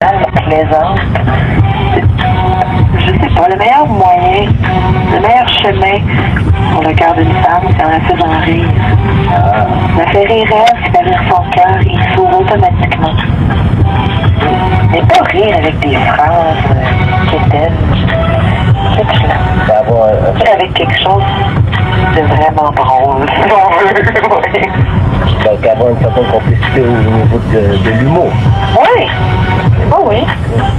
plaisante. Je sais pas, le meilleur moyen, le meilleur chemin pour le cœur d'une femme, c'est en la faisant rire. La faire rire elle, c'est rire son cœur, il s'ouvre automatiquement. Mais pas rire avec des phrases quétaines. C'est excellent. Avec quelque chose de vraiment drôle, si on veut. Donc avoir une certaine complicité au niveau de l'humour. Oui. Oh oui.